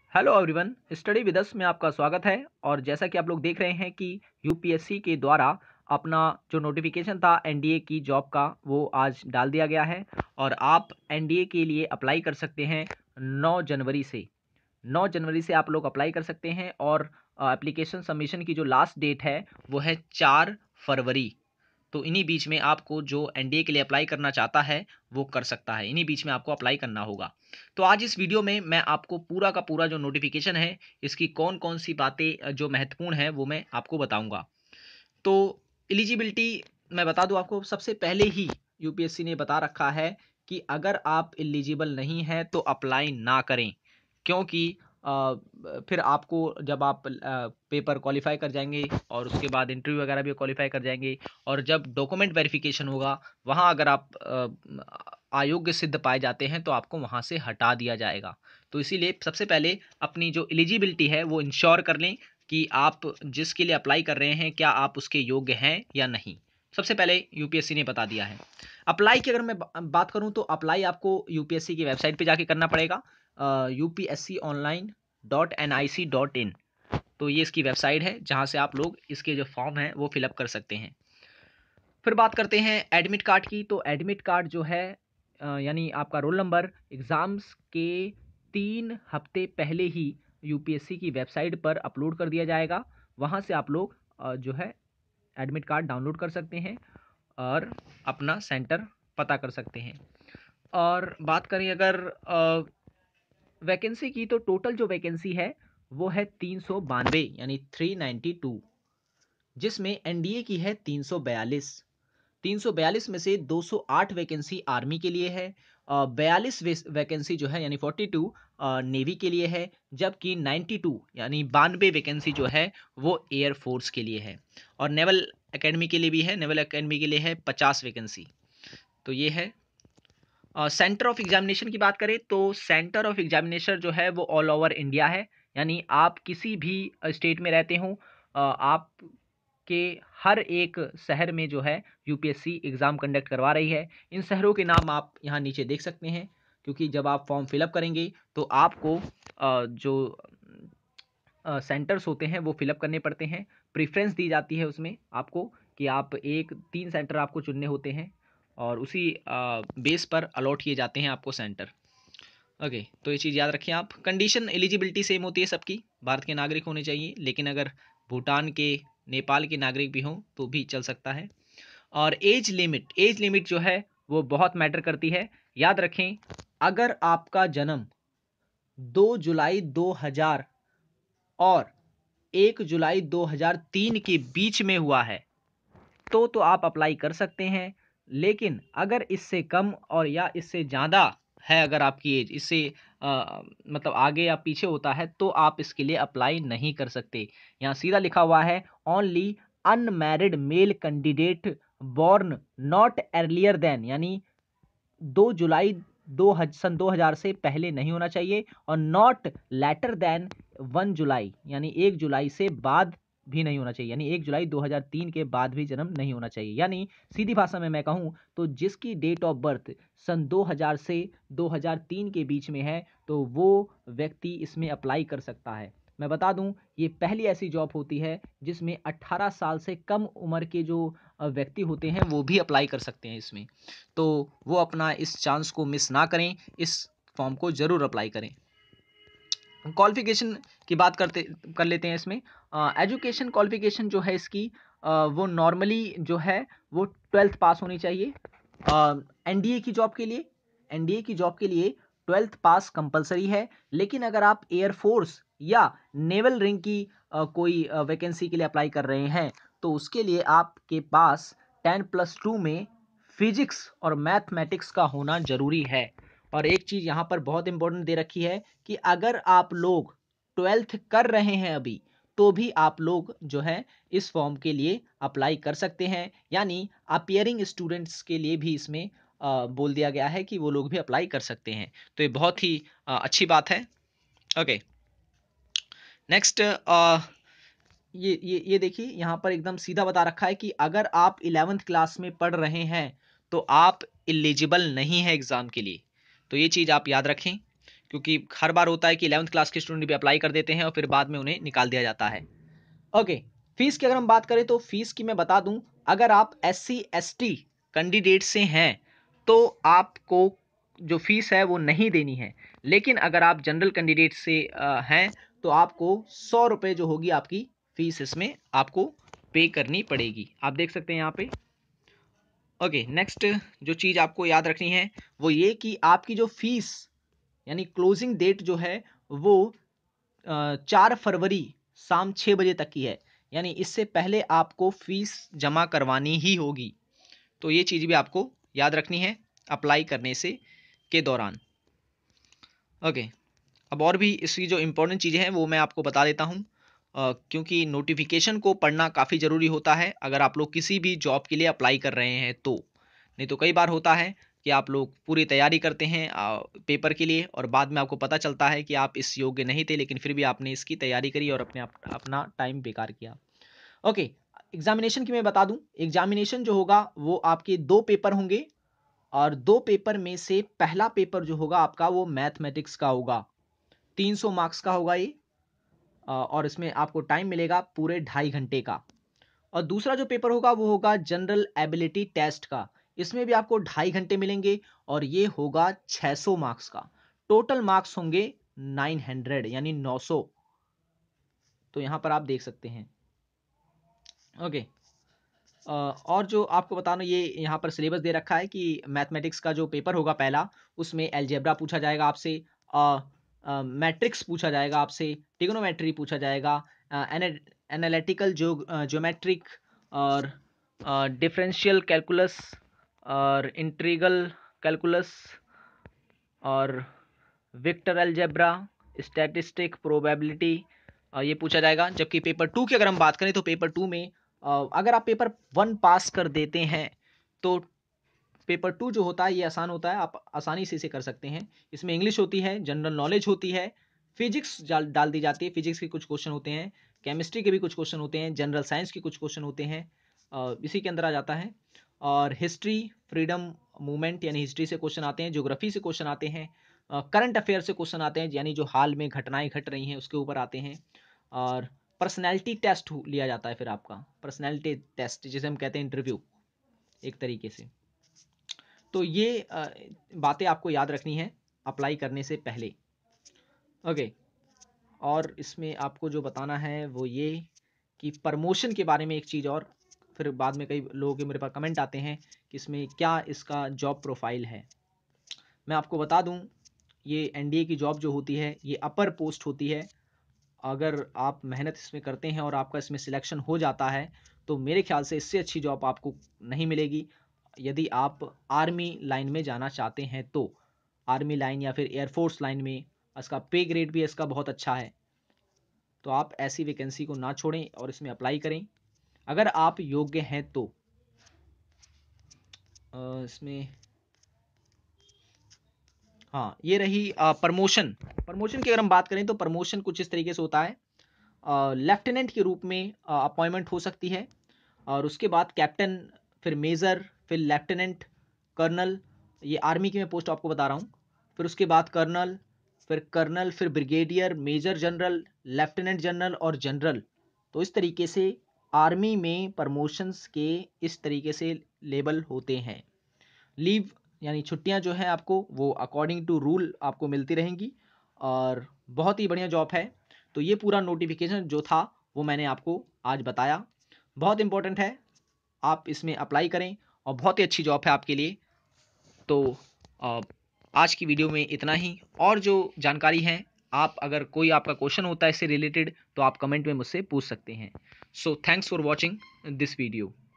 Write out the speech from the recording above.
Hello everyone, study with us में आपका स्वागत है। और जैसा कि आप लोग देख रहे हैं कि यूपीएससी के द्वारा अपना जो नोटिफिकेशन था एनडीए की जॉब का वो आज डाल दिया गया है और आप एनडीए के लिए अप्लाई कर सकते हैं 9 जनवरी से। 9 जनवरी से आप लोग अप्लाई कर सकते हैं और एप्लीकेशन सबमिशन की जो लास्ट डेट है वो है 4 फरवरी। तो इन्हीं बीच में आपको जो एनडीए के लिए अप्लाई करना चाहता है वो कर सकता है, इन्हीं बीच में आपको अप्लाई करना होगा। तो आज इस वीडियो में मैं आपको पूरा का पूरा जो नोटिफिकेशन है इसकी कौन कौन सी बातें जो महत्वपूर्ण है वो मैं आपको बताऊंगा। तो एलिजिबिलिटी मैं बता दूं आपको, सबसे पहले ही यूपीएससी ने बता रखा है कि अगर आप एलिजिबल नहीं हैं तो अप्लाई ना करें, क्योंकि फिर आपको जब आप पेपर क्वालिफाई कर जाएंगे और उसके बाद इंटरव्यू वगैरह भी क्वालिफाई कर जाएंगे और जब डॉक्यूमेंट वेरिफिकेशन होगा वहाँ अगर आप अयोग्य सिद्ध पाए जाते हैं तो आपको वहाँ से हटा दिया जाएगा। तो इसीलिए सबसे पहले अपनी जो एलिजिबिलिटी है वो इंश्योर कर लें कि आप जिसके लिए अप्लाई कर रहे हैं क्या आप उसके योग्य हैं या नहीं। सबसे पहले यूपीएससी ने बता दिया है। अप्लाई की अगर मैं बात करूं तो अप्लाई आपको यूपीएससी की वेबसाइट पे जाके करना पड़ेगा, upsconline.nic.in। तो ये इसकी वेबसाइट है जहां से आप लोग इसके जो फॉर्म है वो फिलअप कर सकते हैं। फिर बात करते हैं एडमिट कार्ड की। तो एडमिट कार्ड जो है यानी आपका रोल नंबर एग्ज़ाम्स के 3 हफ्ते पहले ही यूपीएससी की वेबसाइट पर अपलोड कर दिया जाएगा। वहाँ से आप लोग जो है एडमिट कार्ड डाउनलोड कर सकते हैं और अपना सेंटर पता कर सकते हैं। और बात करें अगर वैकेंसी की, तो टोटल जो वैकेंसी है वो है 392 यानी 392, जिसमें एनडीए की है 342। 342 में से 208 वैकेंसी आर्मी के लिए है, 42 वैकेंसी जो है यानी 42 नेवी के लिए है, जबकि 92 यानी 92 वैकेंसी जो है वो एयरफोर्स के लिए है। और नेवल एकेडमी के लिए भी है, नेवल एकेडमी के लिए है 50 वैकेंसी। तो ये है। सेंटर ऑफ एग्जामिनेशन की बात करें तो सेंटर ऑफ एग्जामिनेशन जो है वो ऑल ओवर इंडिया है, यानी आप किसी भी स्टेट में रहते हों, आप के हर एक शहर में जो है यूपीएससी एग्ज़ाम कंडक्ट करवा रही है। इन शहरों के नाम आप यहाँ नीचे देख सकते हैं, क्योंकि जब आप फॉर्म फिलअप करेंगे तो आपको जो सेंटर्स होते हैं वो फिलअप करने पड़ते हैं। प्रेफरेंस दी जाती है उसमें आपको कि आप 3 सेंटर आपको चुनने होते हैं और उसी बेस पर अलॉट किए जाते हैं आपको सेंटर। ओके, तो ये चीज़ याद रखें आप। कंडीशन एलिजिबिलिटी सेम होती है सबकी, भारत के नागरिक होने चाहिए, लेकिन अगर भूटान के, नेपाल के नागरिक भी हों तो भी चल सकता है। और एज लिमिट जो है वो बहुत मैटर करती है। याद रखें, अगर आपका जन्म 2 जुलाई 2000 और 1 जुलाई 2003 के बीच में हुआ है तो आप अप्लाई कर सकते हैं। लेकिन अगर इससे कम और या इससे ज़्यादा है, अगर आपकी एज इससे मतलब आगे या पीछे होता है तो आप इसके लिए अप्लाई नहीं कर सकते। यहाँ सीधा लिखा हुआ है only unmarried male candidate born not earlier than, यानी 2 जुलाई सन 2000 से पहले नहीं होना चाहिए, और नॉट लेटर देन 1 जुलाई यानी 1 जुलाई से बाद भी नहीं होना चाहिए, यानी 1 जुलाई 2003 के बाद भी जन्म नहीं होना चाहिए। यानी सीधी भाषा में मैं कहूँ तो जिसकी डेट ऑफ बर्थ सन 2000 से 2003 के बीच में है तो वो व्यक्ति इसमें अप्लाई कर सकता है। मैं बता दूं, ये पहली ऐसी जॉब होती है जिसमें 18 साल से कम उम्र के जो व्यक्ति होते हैं वो भी अप्लाई कर सकते हैं इसमें। तो वो अपना इस चांस को मिस ना करें, इस फॉर्म को ज़रूर अप्लाई करें। क्वालिफिकेशन की बात कर लेते हैं इसमें। एजुकेशन क्वालिफिकेशन जो है इसकी वो नॉर्मली जो है वो 12th पास होनी चाहिए। एनडीए की जॉब के लिए, एनडीए की जॉब के लिए 12th पास कंपलसरी है। लेकिन अगर आप एयरफोर्स या नेवल रिंग की कोई वैकेंसी के लिए अप्लाई कर रहे हैं तो उसके लिए आपके पास 10+2 में फिजिक्स और मैथमेटिक्स का होना जरूरी है। और एक चीज़ यहाँ पर बहुत इंपॉर्टेंट दे रखी है कि अगर आप लोग 12th कर रहे हैं अभी तो भी आप लोग जो है इस फॉर्म के लिए अप्लाई कर सकते हैं। यानी अपियरिंग स्टूडेंट्स के लिए भी इसमें बोल दिया गया है कि वो लोग भी अप्लाई कर सकते हैं। तो ये बहुत ही अच्छी बात है। ओके, नेक्स्ट ये देखिए, यहाँ पर एकदम सीधा बता रखा है कि अगर आप 11th क्लास में पढ़ रहे हैं तो आप एलिजिबल नहीं है एग्ज़ाम के लिए। तो ये चीज़ आप याद रखें, क्योंकि हर बार होता है कि 11th क्लास के स्टूडेंट भी अप्लाई कर देते हैं और फिर बाद में उन्हें निकाल दिया जाता है। ओके, फीस की अगर हम बात करें तो फीस की मैं बता दूं, अगर आप SC/ST कैंडिडेट से हैं तो आपको जो फीस है वो नहीं देनी है, लेकिन अगर आप जनरल कैंडिडेट से हैं तो आपको 100 रुपये जो होगी आपकी फीस इसमें आपको पे करनी पड़ेगी। आप देख सकते हैं यहाँ पे। ओके, नेक्स्ट जो चीज़ आपको याद रखनी है वो ये कि आपकी जो फीस यानी क्लोजिंग डेट जो है वो 4 फरवरी शाम 6 बजे तक की है, यानी इससे पहले आपको फीस जमा करवानी ही होगी। तो ये चीज़ भी आपको याद रखनी है अप्लाई करने से के दौरान। ओके, अब और भी इसकी जो इम्पोर्टेंट चीज़ें हैं वो मैं आपको बता देता हूँ, क्योंकि नोटिफिकेशन को पढ़ना काफ़ी ज़रूरी होता है अगर आप लोग किसी भी जॉब के लिए अप्लाई कर रहे हैं तो। नहीं तो कई बार होता है कि आप लोग पूरी तैयारी करते हैं पेपर के लिए और बाद में आपको पता चलता है कि आप इस योग्य नहीं थे, लेकिन फिर भी आपने इसकी तैयारी करी और अपना टाइम बेकार किया। ओके, एग्जामिनेशन की मैं बता दूं, एग्जामिनेशन जो होगा वो आपके 2 पेपर होंगे और 2 पेपर में से पहला पेपर जो होगा आपका वो मैथमेटिक्स का होगा। 300 मार्क्स का होगा ये, और इसमें आपको टाइम मिलेगा पूरे 2.5 घंटे का। और दूसरा जो पेपर होगा वो होगा जनरल एबिलिटी टेस्ट का। इसमें भी आपको 2.5 घंटे मिलेंगे और ये होगा 600 मार्क्स का। टोटल मार्क्स होंगे 900 यानी 900। तो यहाँ पर आप देख सकते हैं। ओके, और जो आपको बताना, ये यहाँ पर सिलेबस दे रखा है कि मैथमेटिक्स का जो पेपर होगा पहला, उसमें अलजेब्रा पूछा जाएगा आपसे, मैट्रिक्स पूछा जाएगा आपसे, ट्रिग्नोमेट्री पूछा जाएगा, एनालिटिकल ज्योमेट्रिक और डिफरेंशियल कैलकुलस और इंटीग्रल कैलकुलस और वेक्टर अलजेब्रा, स्टैटिस्टिक, प्रोबेबिलिटी, ये पूछा जाएगा। जबकि पेपर 2 की अगर हम बात करें तो पेपर 2 में अगर आप पेपर 1 पास कर देते हैं तो पेपर 2 जो होता है ये आसान होता है, आप आसानी से इसे कर सकते हैं। इसमें इंग्लिश होती है, जनरल नॉलेज होती है, फिजिक्स डाल दी जाती है, फिजिक्स के कुछ क्वेश्चन होते हैं, केमिस्ट्री के भी कुछ क्वेश्चन होते हैं, जनरल साइंस के कुछ क्वेश्चन होते हैं, इसी के अंदर आ जाता है। और हिस्ट्री, फ्रीडम मूवमेंट यानी हिस्ट्री से क्वेश्चन आते हैं, ज्योग्राफी से क्वेश्चन आते हैं, करंट अफेयर से क्वेश्चन आते हैं यानी जो हाल में घटनाएं घट रही हैं उसके ऊपर आते हैं। और पर्सनैलिटी टेस्ट लिया जाता है फिर आपका, पर्सनैलिटी टेस्ट जिसे हम कहते हैं इंटरव्यू एक तरीके से। तो ये बातें आपको याद रखनी है अप्लाई करने से पहले। ओके, और इसमें आपको जो बताना है वो ये कि प्रमोशन के बारे में एक चीज़ और, फिर बाद में कई लोगों के मेरे पास कमेंट आते हैं कि इसमें क्या इसका जॉब प्रोफाइल है। मैं आपको बता दूं, ये एनडीए की जॉब जो होती है ये अपर पोस्ट होती है। अगर आप मेहनत इसमें करते हैं और आपका इसमें सिलेक्शन हो जाता है तो मेरे ख्याल से इससे अच्छी जॉब आपको नहीं मिलेगी। यदि आप आर्मी लाइन में जाना चाहते हैं तो आर्मी लाइन या फिर एयरफोर्स लाइन में इसका पे ग्रेड भी इसका बहुत अच्छा है। तो आप ऐसी वैकेंसी को ना छोड़ें और इसमें अप्लाई करें अगर आप योग्य हैं तो। इसमें हाँ, ये रही प्रमोशन। प्रमोशन की अगर हम बात करें तो प्रमोशन कुछ इस तरीके से होता है, लेफ्टिनेंट के रूप में अपॉइंटमेंट हो सकती है और उसके बाद कैप्टन, फिर मेजर, फिर लेफ्टिनेंट, कर्नल, ये आर्मी की मैं पोस्ट आपको बता रहा हूँ, फिर उसके बाद कर्नल, फिर brigadier, major general, lieutenant general और जनरल। तो इस तरीके से आर्मी में प्रमोशंस के इस तरीके से लेबल होते हैं। लीव यानी छुट्टियां जो हैं आपको वो अकॉर्डिंग टू रूल आपको मिलती रहेंगी और बहुत ही बढ़िया जॉब है। तो ये पूरा नोटिफिकेशन जो था वो मैंने आपको आज बताया, बहुत इंपॉर्टेंट है, आप इसमें अप्लाई करें और बहुत ही अच्छी जॉब है आपके लिए। तो अ, आज की वीडियो में इतना ही, और जो जानकारी है आप अगर कोई आपका क्वेश्चन होता है इससे रिलेटेड तो आप कमेंट में मुझसे पूछ सकते हैं। So thanks for watching this video.